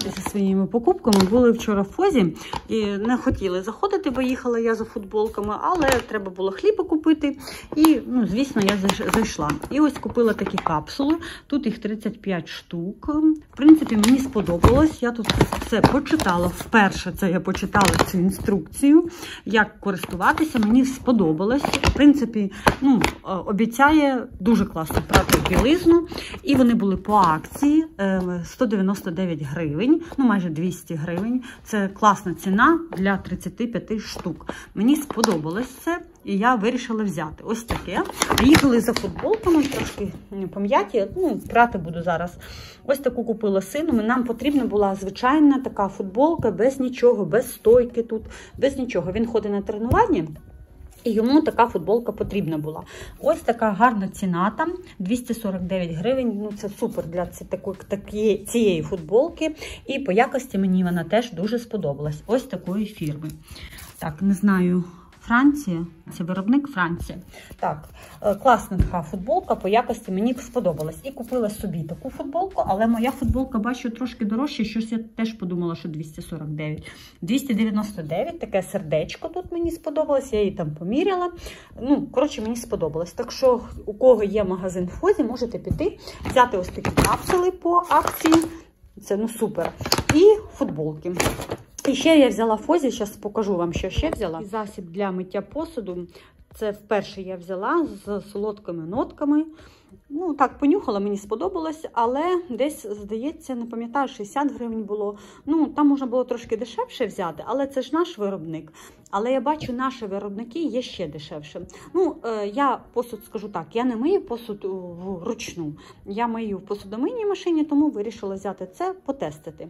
поділитися своїми покупками. Були вчора в Фозі і не хотіли заходити, бо їхала я за футболками, але треба було хліба купити. І, ну, звісно, я зайшла. І ось купила такі капсули. Тут їх 35 штук. В принципі, мені сподобалось. Я тут все почитала. Вперше це я почитала цю інструкцію, як користуватися. Мені сподобалось. В принципі, ну, обіцяє дуже класно прати білизну. І вони були по акції. 199 гривень, ну майже 200 гривень. Це класна ціна для 35 штук. Мені сподобалось це, і я вирішила взяти. Ось таке. Їхали за футболками, трошки пом'яті, ну, прати буду зараз. Ось таку купила сину. Нам потрібна була звичайна така футболка, без нічого, без стойки тут, без нічого. Він ходить на тренування. І йому така футболка потрібна була. Ось така гарна ціна там, 249 гривень. Ну, це супер для цієї футболки. І по якості мені вона теж дуже сподобалась. Ось такої фірми. Так, не знаю, Франція. Це виробник Франція. Так, класна така футболка, по якості мені сподобалась. І купила собі таку футболку, але моя футболка, бачу, трошки дорожча, щось я теж подумала, що 249. 299, таке сердечко тут мені сподобалось, я її там поміряла. Ну, коротше, мені сподобалось. Так що, у кого є магазин в Фозі, можете піти, взяти ось такі капсули по акції. Це, ну, супер. І футболки. І ще я взяла в Фозі, зараз покажу вам, що ще взяла. Засіб для миття посуду. Це вперше я взяла з солодкими нотками. Ну, так, понюхала, мені сподобалось, але десь, здається, не пам'ятаю, 60 гривень було. Ну, там можна було трошки дешевше взяти, але це ж наш виробник. Але я бачу, наші виробники є ще дешевше. Ну, я посуд, скажу так, я не мию посуд вручну. Я мию в посудомийній машині, тому вирішила взяти це, потестити.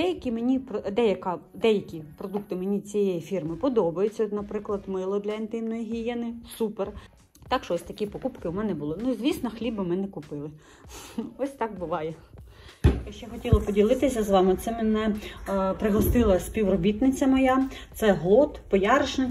Деякі продукти мені цієї фірми подобаються. Наприклад, мило для інтимної гігієни. Супер. Так що ось такі покупки у мене були. Ну, звісно, хліба ми не купили. Ось так буває. Я ще хотіла поділитися з вами. Це мене пригостила співробітниця моя. Це Глот, бояришник.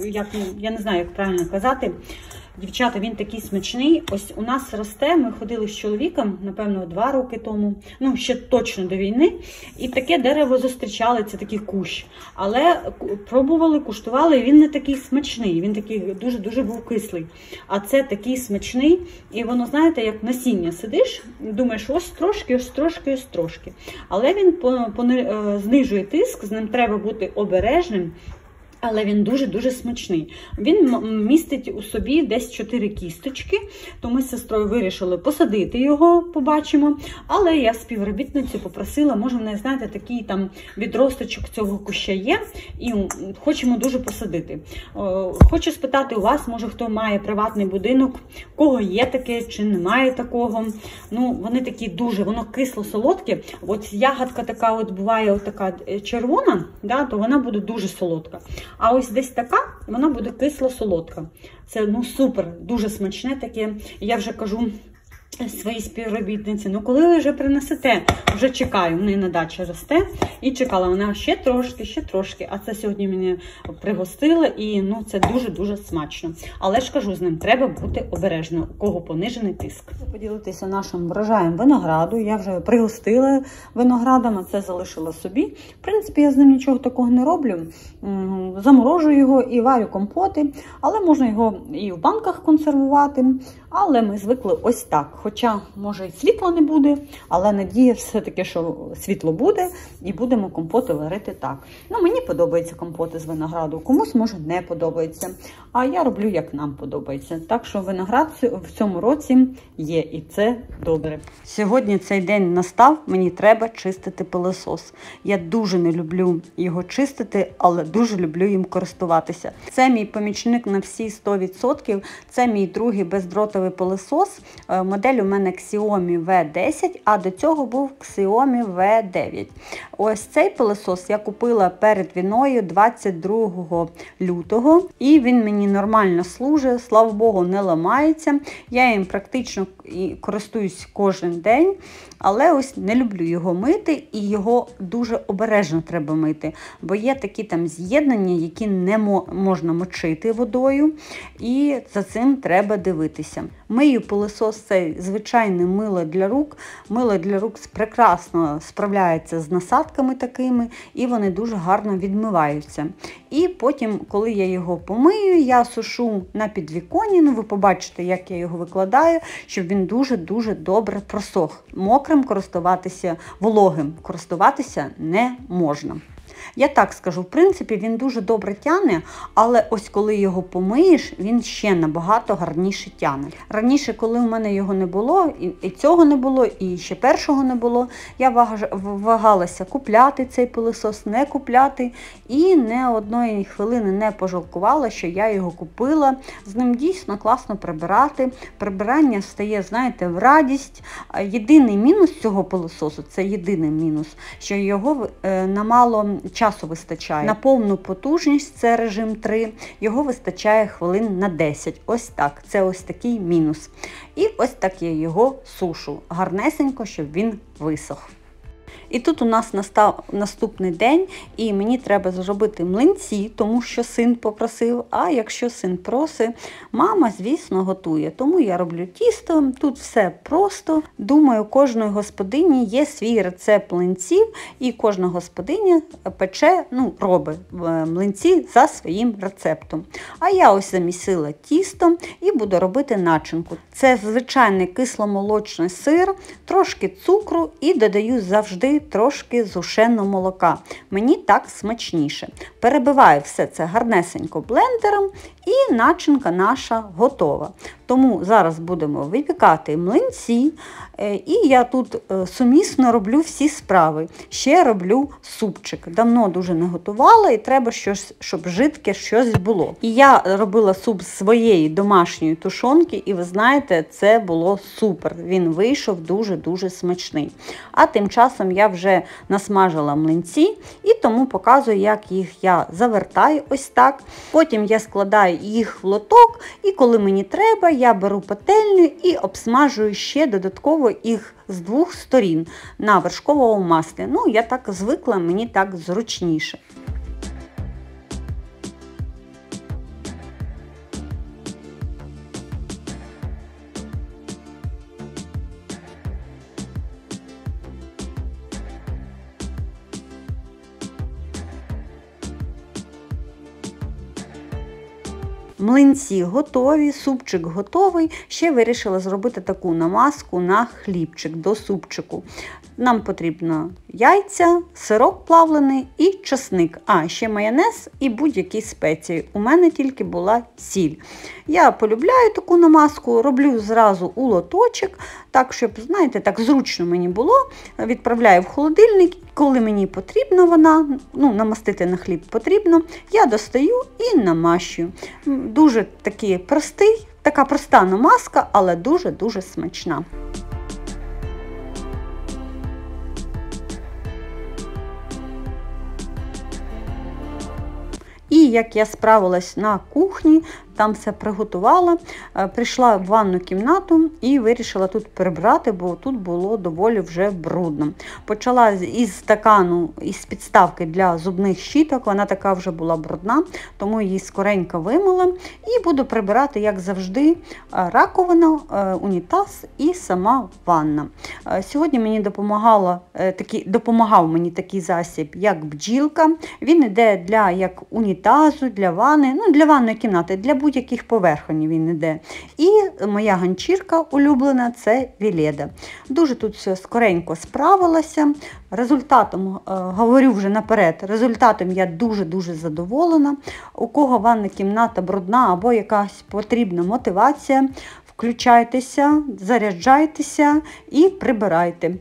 Я не знаю, як правильно казати. Дівчата, він такий смачний. Ось у нас росте, ми ходили з чоловіком, напевно, 2 роки тому, ну, ще точно до війни. І таке дерево зустрічали, це такий кущ. Але пробували, куштували, і він не такий смачний. Він такий дуже-дуже був кислий. А це такий смачний. І воно, знаєте, як насіння сидиш, думаєш, ось трошки, ось трошки, ось трошки. Але він знижує тиск, з ним треба бути обережним. Але він дуже-дуже смачний. Він містить у собі десь 4 кісточки, то ми з сестрою вирішили посадити його, побачимо. Але я співробітницю попросила, може в неї, знаєте, такий там відросточок цього куща є, і хочемо дуже посадити. Хочу спитати у вас, може хто має приватний будинок, у кого є таке, чи немає такого. Ну, вони такі дуже, воно кисло-солодке. От ягодка така от буває от така червона, да, то вона буде дуже солодка. А ось десь така, вона буде кисло-солодка. Це, ну, супер, дуже смачне таке. Я вже кажу своїй співробітниці, ну, коли ви вже принесете, вже чекаю, в неї на дачі росте. І чекала вона ще трошки. А це сьогодні мені пригостила, і, ну, це дуже-дуже смачно. Але ж кажу, з ним треба бути обережно, у кого понижений тиск. Поділитися нашим врожаєм винограду. Я вже пригостила виноградом, а це залишила собі. В принципі, я з ним нічого такого не роблю. Заморожую його і варю компоти, але можна його і в банках консервувати. Але ми звикли ось так. Хоча, може, і світла не буде, але надія все-таки, що світло буде, і будемо компоти варити так. Ну, мені подобаються компоти з винограду, комусь, може, не подобається. А я роблю, як нам подобається. Так що виноград в цьому році є, і це добре. Сьогодні цей день настав, мені треба чистити пилосос. Я дуже не люблю його чистити, але дуже люблю їм користуватися. Це мій помічник на всі 100%. Це мій другий бездротовий пилосос. Модель у мене Xiaomi V10, а до цього був Xiaomi V9. Ось цей пилосос я купила перед війною 22 лютого. І він мені мені нормально служить, слава Богу, не ламається. Я їм практично користуюсь кожен день, але ось не люблю його мити, і його дуже обережно треба мити, бо є такі там з'єднання, які не можна мочити водою, і за цим треба дивитися. Мию пилосос цей звичайне мило для рук. Мило для рук прекрасно справляється з насадками такими, і вони дуже гарно відмиваються. І потім, коли я його помию, я сушу на підвіконні. Ви побачите, як я його викладаю, щоб він дуже-дуже добре просох. Мокрим користуватися, вологим користуватися не можна. Я так скажу, в принципі, він дуже добре тягне, але ось коли його помиєш, він ще набагато гарніше тягне. Раніше, коли в мене його не було, і цього не було, і ще першого не було, я вагалася купляти цей пилосос, не купляти, і не одної хвилини не пожалкувала, що я його купила. З ним дійсно класно прибирати. Прибирання стає, знаєте, в радість. Єдиний мінус цього пилососу, це єдиний мінус, що його намало часу вистачає. На повну потужність, це режим 3, його вистачає хвилин на 10. Ось так. Це ось такий мінус. І ось так я його сушу. Гарнесенько, щоб він висох. І тут у нас настав наступний день, і мені треба зробити млинці, тому що син попросив, а якщо син просить, мама, звісно, готує. Тому я роблю тісто, тут все просто. Думаю, у кожної господині є свій рецепт млинців, і кожна господиня пече, робить млинці за своїм рецептом. А я ось замісила тісто і буду робити начинку. Це звичайний кисломолочний сир, трошки цукру і додаю завжди трошки зушеного молока. Мені так смачніше. Перебиваю все це гарнесенько блендером, і начинка наша готова. Тому зараз будемо випікати млинці, і я тут сумісно роблю всі справи. Ще роблю супчик. Давно дуже не готувала, і треба щось, щоб жидке щось було. І я робила суп з своєї домашньої тушонки, і ви знаєте, це було супер. Він вийшов дуже-дуже смачний. А тим часом я вже насмажила млинці, і тому показую, як їх я завертаю ось так. Потім я складаю їх в лоток, і коли мені треба, я беру пательню і обсмажую ще додатково їх з двох сторін на вершковому маслі. Я так звикла, мені так зручніше. Млинці готові, супчик готовий. Ще вирішила зробити таку намазку на хлібчик до супчику. Нам потрібно яйця, сирок плавлений і чесник. А, ще майонез і будь-які спеції. У мене тільки була сіль. Я полюбляю таку намазку, роблю зразу у лоточок, так, щоб, знаєте, так зручно мені було. Відправляю в холодильник. Коли мені потрібна вона, намастити на хліб потрібно, я достаю і намащую. Дуже такий простий, така проста намазка, але дуже-дуже смачна. І як я справилась на кухні, там все приготувала, прийшла в ванну кімнату і вирішила тут прибрати, бо тут було доволі вже брудно. Почала із стакану, із підставки для зубних щіток, вона така вже була брудна, тому її скоренько вимила. І буду прибирати, як завжди, раковину, унітаз і сама ванна. Сьогодні мені допомагав мені такий засіб, як бджілка. Він йде для як унітазу, для ванни, для ванної кімнати, для будь-яких поверхонь він йде. І моя ганчірка улюблена – це Веледа. Дуже тут все скоренько справилася. Результатом, говорю вже наперед, результатом я дуже-дуже задоволена. У кого ванна кімната брудна або якась потрібна мотивація, включайтеся, заряджайтеся і прибирайте.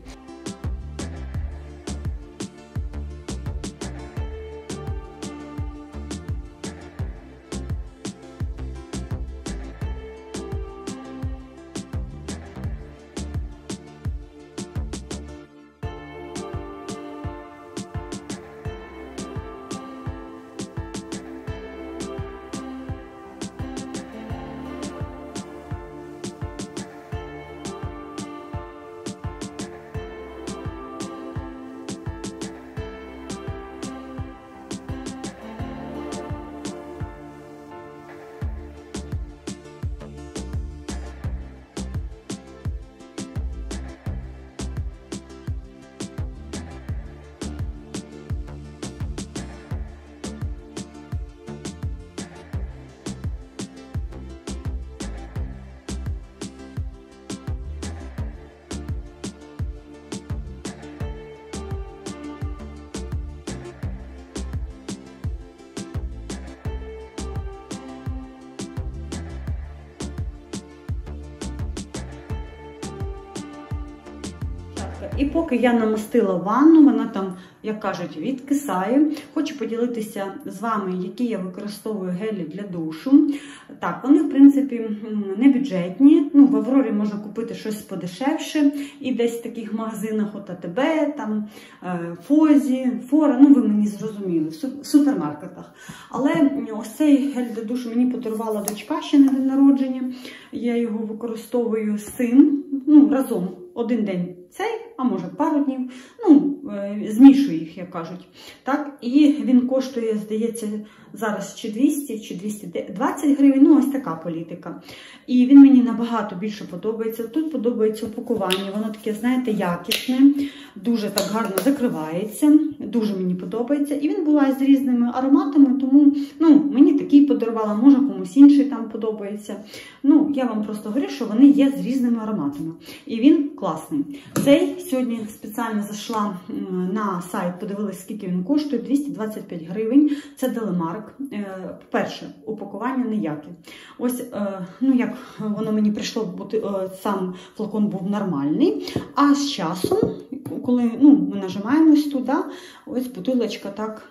дівчатка. І поки я намастила ванну, вона там, як кажуть, відкисає. Хочу поділитися з вами, які я використовую гелі для душу. Так, вони, в принципі, не бюджетні. Ну, в Аврорі можна купити щось подешевше. І десь в таких магазинах, от АТБ, там, Фозі, Фора, ну, ви мені зрозуміли, в супермаркетах. Але ось цей гель для душу мені подарувала дочка ще на день народження. Я його використовую з цим, ну, разом. Один день цей, а може пару днів, ну, змішую їх, як кажуть. Так? І він коштує, здається, зараз чи 200, чи 220 гривень, ну ось така політика. І він мені набагато більше подобається. Тут подобається упакування, воно таке, знаєте, якісне, дуже так гарно закривається, дуже мені подобається. І він буває з різними ароматами, тому, ну, мені такий подарувала, може комусь інший там подобається. Ну, я вам просто говорю, що вони є з різними ароматами. І він класний. Цей сьогодні спеціально зайшла на сайт, подивилась, скільки він коштує, 225 гривень. Це Делемарк. По-перше, упакування ніяке. Ось, ну як воно мені прийшло, бо сам флакон був нормальний. А з часом, коли, ну, ми нажимаємось туди, ось бутилочка так,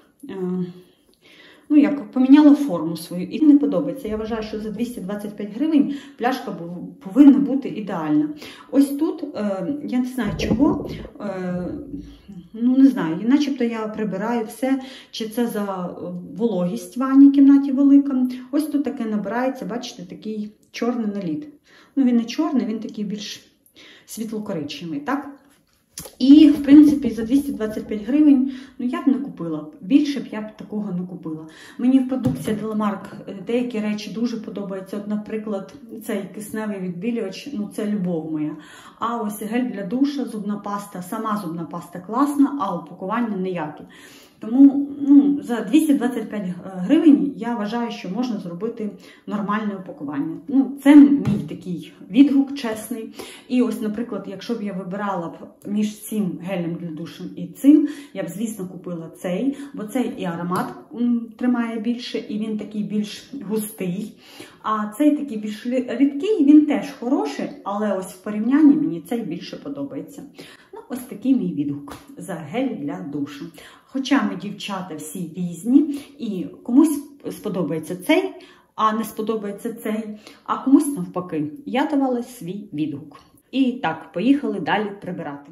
ну як, поміняла форму свою. І не подобається. Я вважаю, що за 225 гривень пляшка повинна бути ідеальна. Ось тут, я не знаю чого, ну не знаю, начебто я прибираю все, чи це за вологість в ванній кімнаті велика. Ось тут таке набирається, бачите, такий чорний наліт. Ну він не чорний, він такий більш світло-коричневий, так? І, в принципі, за 225 гривень, ну, я б не купила. Більше б я б такого не купила. Мені в продукції Делемарк деякі речі дуже подобаються. От, наприклад, цей кисневий відбілювач, ну, це любов моя. А ось гель для душа, зубна паста, сама зубна паста класна, а упакування ніяке. Тому, ну, за 225 гривень я вважаю, що можна зробити нормальне упакування. Ну, це мій такий відгук чесний. І ось, наприклад, якщо б я вибирала б між цим гелем для душу і цим, я б, звісно, купила цей, бо цей і аромат тримає більше, і він такий більш густий. А цей такий більш рідкий, він теж хороший, але ось в порівнянні мені цей більше подобається. Ну, ось такий мій відгук за гель для душу. Хоча ми, дівчата, всі різні, і комусь сподобається цей, а не сподобається цей, а комусь навпаки. Я давала свій відгук. І так, поїхали далі прибирати.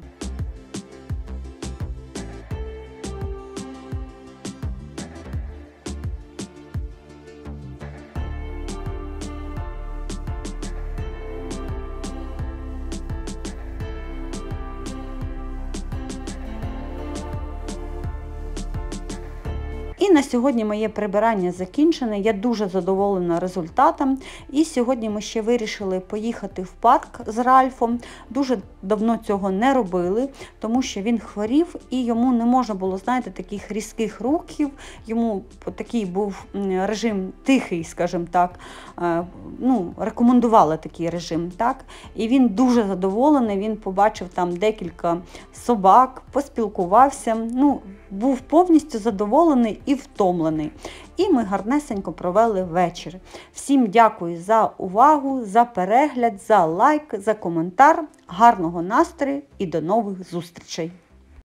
І на сьогодні моє прибирання закінчене, я дуже задоволена результатом. І сьогодні ми ще вирішили поїхати в парк з Ральфом. Дуже давно цього не робили, тому що він хворів і йому не можна було, знаєте, таких різких рухів. Йому такий був режим тихий, скажімо так, ну, рекомендували такий режим, так. І він дуже задоволений, він побачив там декілька собак, поспілкувався, ну, був повністю задоволений і втомлений. І ми гарнесенько провели вечір. Всім дякую за увагу, за перегляд, за лайк, за коментар. Гарного настрою і до нових зустрічей!